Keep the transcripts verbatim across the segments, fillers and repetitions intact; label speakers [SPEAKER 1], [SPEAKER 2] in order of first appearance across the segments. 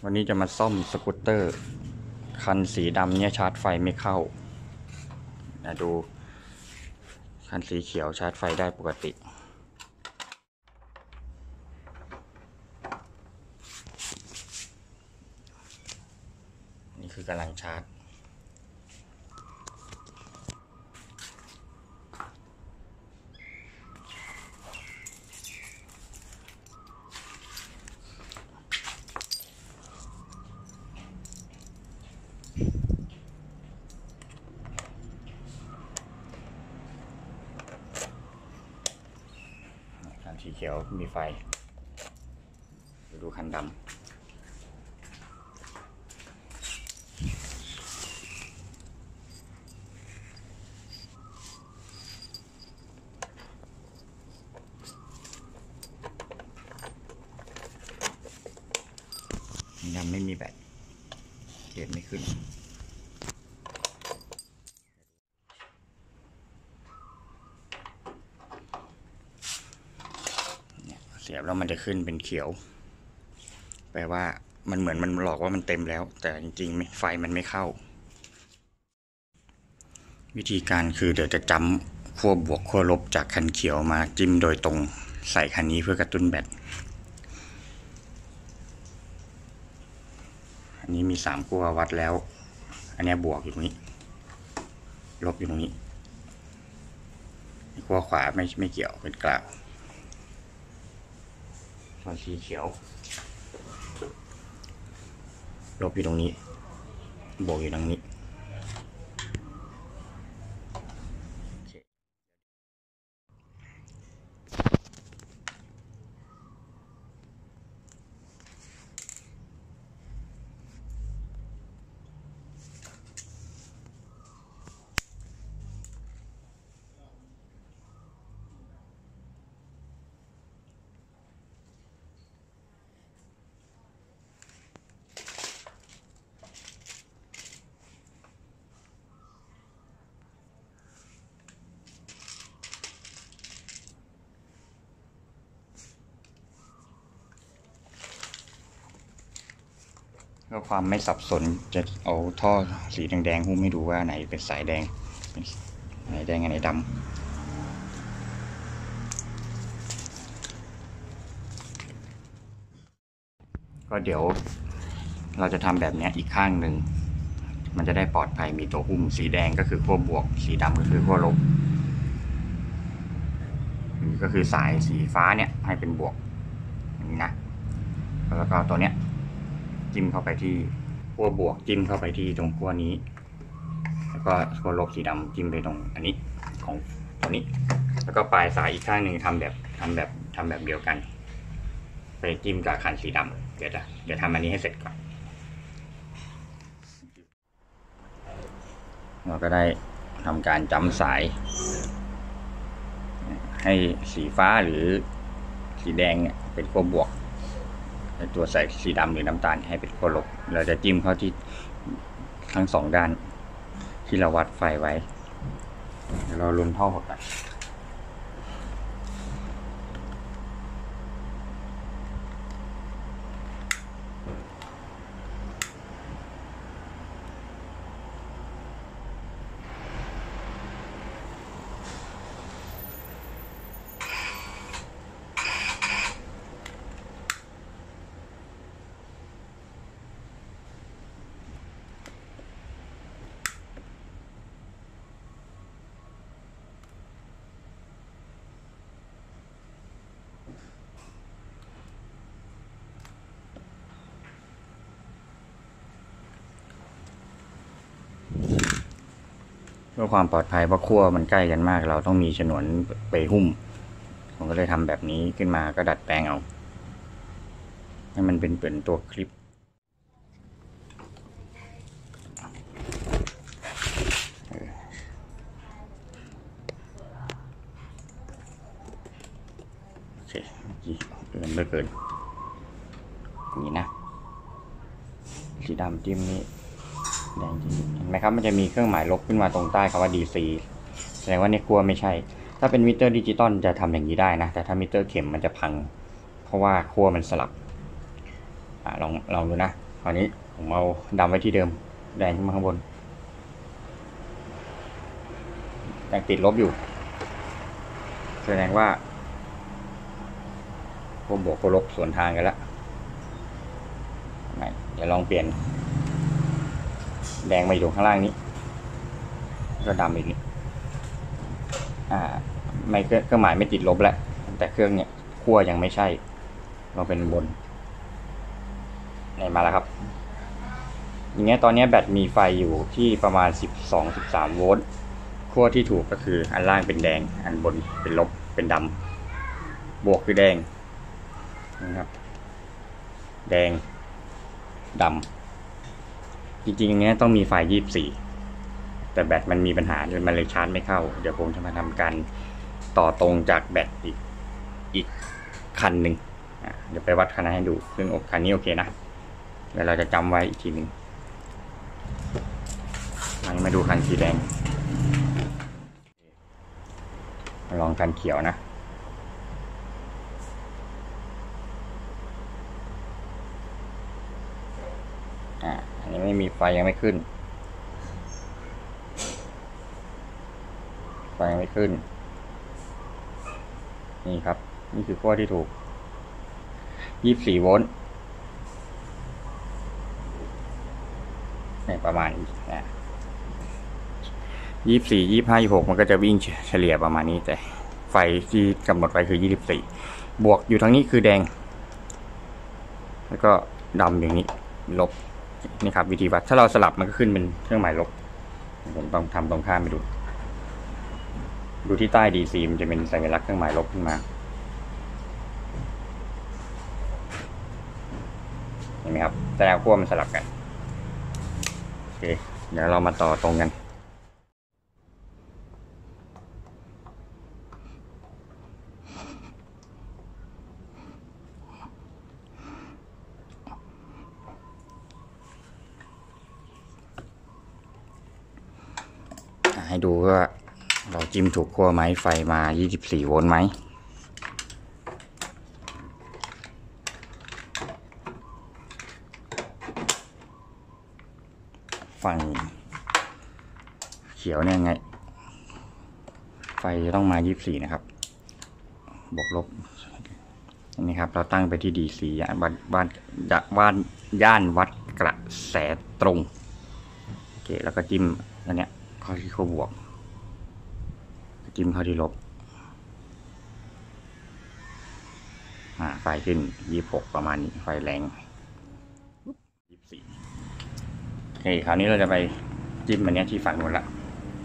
[SPEAKER 1] วันนี้จะมาซ่อมสกูตเตอร์คันสีดำเนี่ยชาร์จไฟไม่เข้านะดูคันสีเขียวชาร์จไฟได้ปกตินี่คือกำลังชาร์จคันสีเขียวมีไฟดูคันดำดำไม่มีแบตเกียร์ไม่ขึ้นเสียบแล้วมันจะขึ้นเป็นเขียวแปลว่ามันเหมือนมันหลอกว่ามันเต็มแล้วแต่จริงๆไฟมันไม่เข้าวิธีการคือเดี๋ยวจะจำขั้วบวกขั้วลบจากคันเขียวมาจิ้มโดยตรงใส่คันนี้เพื่อกระตุ้นแบตอันนี้มีสามขั้ววัดแล้วอันนี้บวกอยู่ตรงนี้ลบอยู่ตรงนี้ขั้วขวาไม่ไม่เกี่ยวเป็นกลางส่วนสีเขียวลบอยู่ตรงนี้บวกอยู่ตรงนี้เพื่อความไม่สับสนจะเอาท่อสีแดงๆหุ้มให้ดูว่าไหนเป็นสายแดงไหนแดงอันไหนดำก็เดี๋ยวเราจะทำแบบนี้อีกข้างหนึ่งมันจะได้ปลอดภัยมีตัวหุ้มสีแดงก็คือขั้วบวกสีดำก็คือขั้วลบนี่ก็คือสายสีฟ้าเนี่ยให้เป็นบวกอย่างนี้นะแล้วก็ตัวเนี้ยจิ้มเข้าไปที่ขั้วบวกจิ้มเข้าไปที่ตรงขั้วนี้แล้วก็ขั้วลบสีดำจิ้มไปตรงอันนี้ของตัวนี้แล้วก็ปลายสายอีกข้างหนึ่งทำแบบทำแบบทำแบบเดียวกันไปจิ้มกับคันสีดำเดี๋ยวจะเดี๋ยวทำอันนี้ให้เสร็จก่อนเราก็ได้ทำการจ้ำสายให้สีฟ้าหรือสีแดงเนี่ยเป็นขั้วบวกตัวใส่สีดำหรือน้ำตาลให้เป็นขั้วลบเราจะจิ้มเข้าที่ทั้งสองด้านที่เราวัดไฟไว้เดี๋ยวเราลุ้นท่อหกกันเพื่อความปลอดภัยเพราะขั้วมันใกล้กันมากเราต้องมีฉนวนไปหุ้มผมก็เลยทำแบบนี้ขึ้นมาก็ดัดแปลงเอาให้มันเป็นเหมือนตัวคลิปโอเคเมื่อกี้เกินไม่เกินนี่นะสีดำจิ้มนี่แดงจริงเห็นไหมครับมันจะมีเครื่องหมายลบขึ้นมาตรงใต้คำว่า ดี ซี แสดงว่าเนี่ยขั้วไม่ใช่ถ้าเป็นมิเตอร์ดิจิตอลจะทำอย่างนี้ได้นะแต่ถ้ามิเตอร์เข็มมันจะพังเพราะว่าขั้วมันสลับอ่าลองลองดูนะคราวนี้ผมเอาดำไว้ที่เดิมแดงขึ้นมาข้างบนยังติดลบอยู่แสดงว่าพวกบวกพวกลบสวนทางกันแล้วเดี๋ยวลองเปลี่ยนแดงมาอยู่ตรงข้างล่างนี้ก็ดำอีกนี่อ่าไม่เครื่องหมายไม่ติดลบแล้วแต่เครื่องเนี่ยขั้วยังไม่ใช่เราเป็นบนนี่มาแล้วครับอย่างเงี้ยตอนนี้แบตมีไฟอยู่ที่ประมาณ สิบสอง สิบสาม โวลต์ขั้วที่ถูกก็คืออันล่างเป็นแดงอันบนเป็นลบเป็นดำบวกคือแดงนะครับแดงดำจริงๆอย่างเงี้ยต้องมีไฟยี่สิบสี่แต่แบตมันมีปัญหามันเลยชาร์จไม่เข้าเดี๋ยวผมจะมาทำการต่อตรงจากแบตอีกอีกคันหนึ่งเดี๋ยวไปวัดคันนั้นให้ดูซึ่งคันนี้โอเคนะเดี๋ยวเราจะจำไว้อีกทีหนึ่งมาดูคันสีแดงลองคันเขียวนะอ่าอันนี้ไม่มีไฟยังไม่ขึ้นไฟยังไม่ขึ้นนี่ครับนี่คือขั้วที่ถูกยี่สิบสี่โวลต์ประมาณนะยี่สิบสี่ ยี่สิบห้า ยี่สิบหกมันก็จะวิ่งเฉลี่ยประมาณนี้แต่ไฟที่กำหนดไว้คือยี่สิบสี่บวกอยู่ทางนี้คือแดงแล้วก็ดำอย่างนี้ลบนี่ครับวิธีวัดถ้าเราสลับมันก็ขึ้นเป็นเครื่องหมายลบผมต้องทำตรงข้ามไปดูดูที่ใต้ ดี ซี มันจะเป็นสัญลักษณ์เครื่องหมายลบขึ้นมาเห็นไหมครับแต่แล้วขั้วมันสลับกันโอเคเดี๋ยวเรามาต่อตรงกันให้ดูว่าเราจิ้มถูกขั้วไหมไฟมายี่สิบสี่โวลต์ไหมฝั่งเขียวเนี่ยไงไฟจะต้องมายี่สิบสี่นะครับบวกลบนี่ครับเราตั้งไปที่ ดี ซี บ้านบ้านบ้านย่านวัดกระแสตรงโอเคแล้วก็จิ้มอันเนี้ยเข้าที่ขั้วบวกจิ้มเข้าที่ลบอ่าไฟขึ้นยี่สิบหกประมาณนี้ไฟแรงยี่สิบสี่โอเคคราวนี้เราจะไปจิ้มอันเนี้ยที่ฝั่งนู้นละ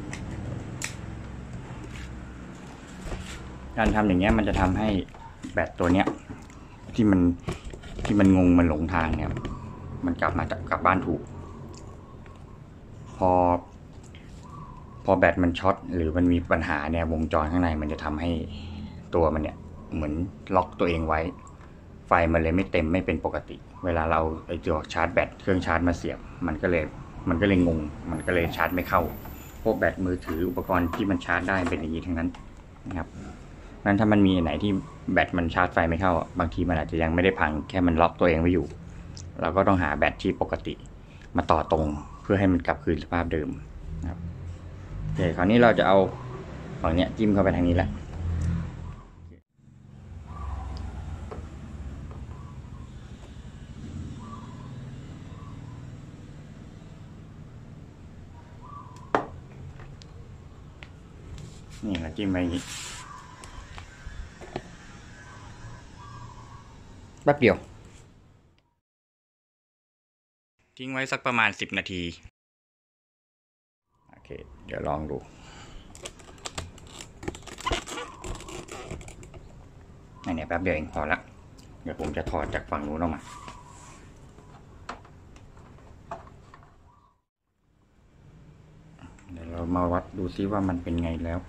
[SPEAKER 1] การทำอย่างเงี้ยมันจะทำให้แบตตัวเนี้ยที่มันที่มันงงมันหลงทางเนี่ยมันกลับมาจากกลับบ้านถูกพอพอแบตมันช็อตหรือมันมีปัญหาเนี่ยวงจรข้างในมันจะทำให้ตัวมันเนี่ยเหมือนล็อกตัวเองไว้ไฟมันเลยไม่เต็มไม่เป็นปกติเวลาเราไอ้ตัวชาร์จแบตเครื่องชาร์จมาเสียบมันก็เลยมันก็เลยงงมันก็เลยชาร์จไม่เข้าพวกแบตมือถืออุปกรณ์ที่มันชาร์จได้เป็นอย่างนี้ทั้งนั้นนะครับนั้นถ้ามันมีไหนที่แบตมันชาร์จไฟไม่เข้าบางทีมันอาจจะยังไม่ได้พังแค่มันล็อกตัวเองไว้อยู่เราก็ต้องหาแบตที่ปกติมาต่อตรงเพื่อให้มันกลับคืนสภาพเดิมนะครับโอเคคราวนี้เราจะเอาฝั่งเนี้ยจิ้มเข้าไปทางนี้แหละนี่เราจิ้มไปอย่างนี้แป๊บเดียวทิ้งไว้สักประมาณสิบนาทีโอเคเดี๋ยวลองดูนี่เนี่ยแป๊บเดียวเองพอละเดี๋ยวผมจะถอดจากฝั่งนู้นออกมาเดี๋ยวเรามาวัดดูซิว่ามันเป็นไงแล้ว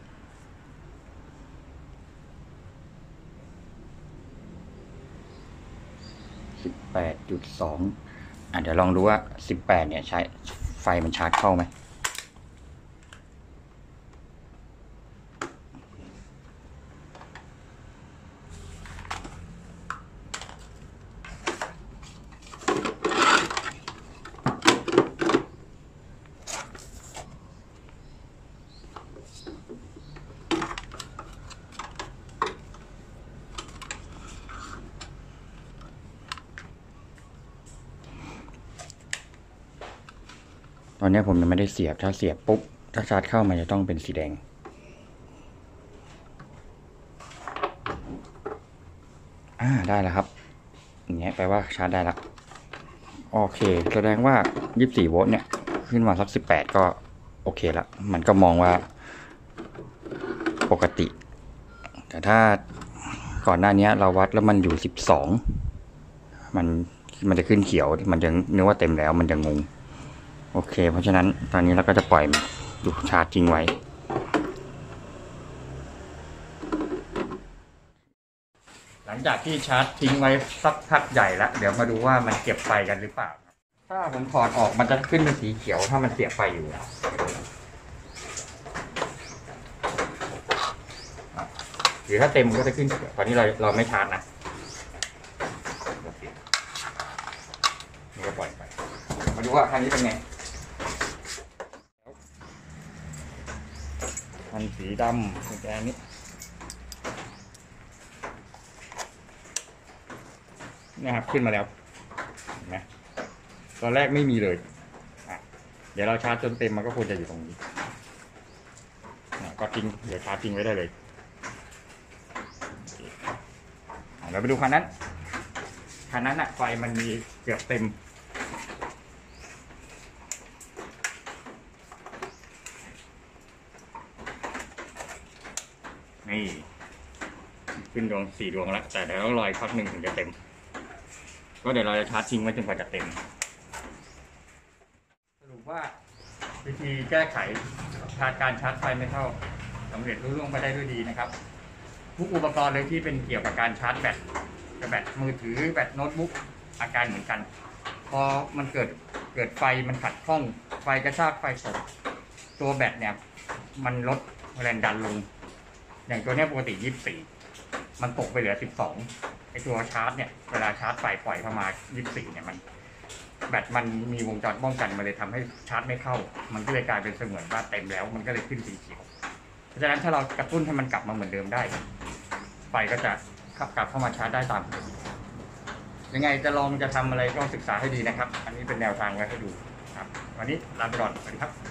[SPEAKER 1] สิบแปดจุดสองอ่ะเดี๋ยวลองดูว่าสิบแปดเนี่ยใช้ไฟมันชาร์จเข้าไหมตอนนี้ผมยังไม่ได้เสียบถ้าเสียบปุ๊บถ้าชาร์จเข้ามันจะต้องเป็นสีแดงอ่าได้แล้วครับอย่างเงี้ยแปลว่าชาร์จได้แล้วโอเคแสดงว่ายี่สิบสี่โวลต์เนี่ยขึ้นมาสักสิบแปดก็โอเคละมันก็มองว่าปกติแต่ถ้าก่อนหน้านี้เราวัดแล้วมันอยู่สิบสองมันมันจะขึ้นเขียวมันจะนึกว่าเต็มแล้วมันจะงงโอเคเพราะฉะนั้นตอนนี้เราก็จะปล่อยดูชาร์จทิ้งไว้หลังจากที่ชาร์จทิ้งไว้สักพักใหญ่แล้วเดี๋ยวมาดูว่ามันเก็บไฟกันหรือเปล่าถ้าผมถอดออกมันจะขึ้นเป็นสีเขียวถ้ามันเสียบไฟอยู่หรือถ้าเต็มก็จะขึ้นเขียวตอนนี้เราเราไม่ชาร์จนะนี่ก็ปล่อยไปมาดูว่าคันนี้เป็นไงคันสีดำกุญแจนี้นะครับขึ้นมาแล้วเห็นไหมตอนแรกไม่มีเลยเดี๋ยวเราชาร์จจนเต็มมันก็ควรจะอยู่ตรงนี้ก็ทิ้งเดี๋ยวชาร์จทิ้งไว้ได้เลยเราไปดูคันนั้นคันนั้นอะไฟมันมีเกือบเต็มนี่ขึ้นดวงสี่ดวงแล้วแต่เดี๋ยวต้องรออีกพักหนึ่งถึงจะเต็มก็เดี๋ยวเราจะชาร์จทิ้งไว้จนกว่าจะเต็มสรุปว่าวิธีแก้ไขการชาร์จไฟไม่เข้าสำเร็จรุ่ล่วงไปได้ด้วยดีนะครับทุกอุปกรณ์เลยที่เป็นเกี่ยวกับการชาร์จแบตกับแบตมือถือแบตโน้ตบุ๊กอาการเหมือนกันพอมันเกิดเกิดไฟมันขัดข้องไฟกระชากไฟสดตัวแบตเนี่ยมันลดแรงดันลงอย่างตัวนี้ปกติยี่สิบสี่มันตกไปเหลือสิบสองไอตัวชาร์จเนี่ยเวลาชาร์จไฟปล่อยเข้ามายี่สิบสี่เนี่ยมันแบตมันมีวงจรป้องกันมันเลยทำให้ชาร์จไม่เข้ามันก็เลยกลายเป็นเสมือนว่าเต็มแล้วมันก็เลยขึ้นสีเขียวเพราะฉะนั้นถ้าเรากระตุ้นให้มันกลับมาเหมือนเดิมได้ไฟก็จะกลับเข้ามาชาร์จได้ตามปกติยังไงจะลองจะทำอะไรก็ศึกษาให้ดีนะครับอันนี้เป็นแนวทางไว้ให้ดูครับวันนี้ลาไปก่อนสวัสดีครับ